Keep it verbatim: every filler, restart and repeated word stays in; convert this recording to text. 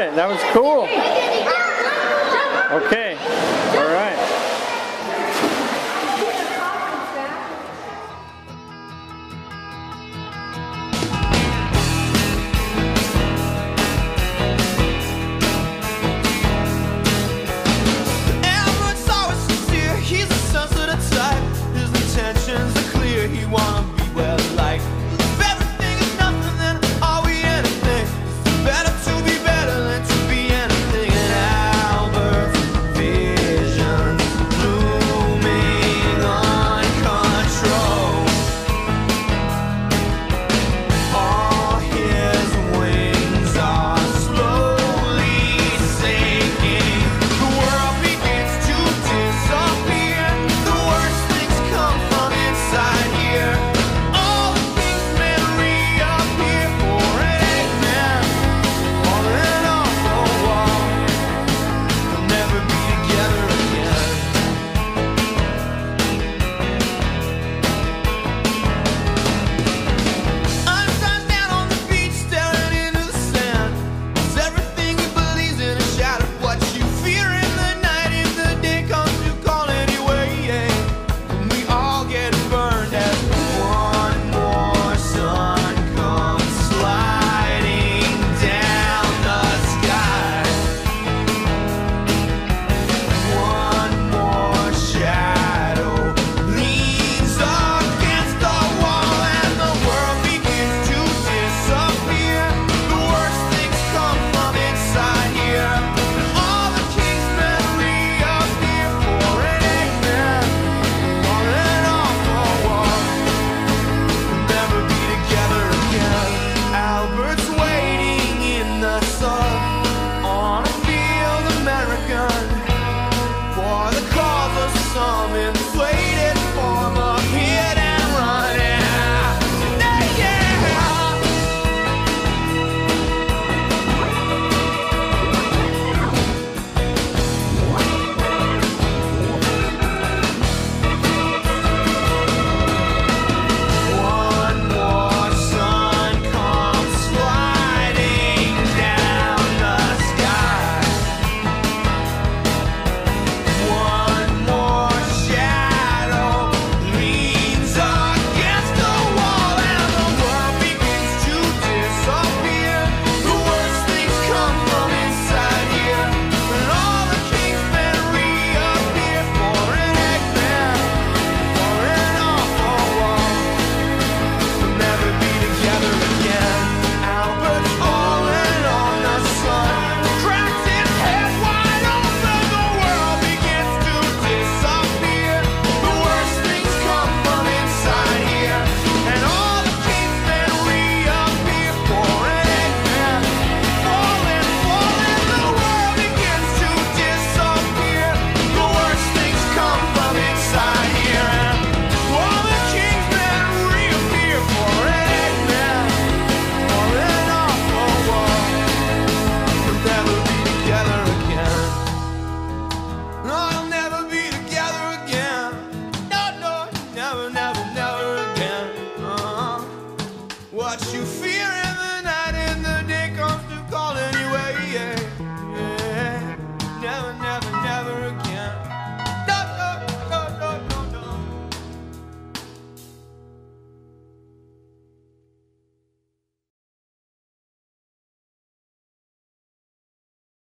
it. That was cool. Okay. All right. He wanna be well liked. If everything is nothing, then are we anything? It's better to be better than to be anything. And Albert's vision looming on control. All his wings are slowly sinking. The world begins to disappear. The worst things come from inside. All the king's men reappear for an eggman, falling off the wall. They'll never be together again. Einstein's down on the beach staring into the sand. Is everything he believes in a shadow? What you fear in the night, if the day comes, you call anyway. And we all get burned as one more sun comes sliding down the sky. One more shadow leans against the wall, and the world begins to disappear. The worst things come from inside here. And all the king's men reappear for an eggman, falling off the wall. Never be together again. Albert's waiting in the sun on a field American for the cause of some inflated form of hit and run. Yeah, yeah. One more sun comes sliding down the sky. One more shadow leans against the wall, and the world begins to disappear. The worst things come from inside here. And all the king's men reappear for an eggman, falling off the wall. We'll never be together again. Albert's falling on the sun, cracks his head wide open. The world begins to disappear. The worst things come from inside here. And all the king's men reappear for an eggman, falling, falling. The world begins to disappear. The worst things come from inside here. And all the king's men reappear for an eggman, falling off the wall. We'll never be together again. No, I'll never be together again. No, no, never, never.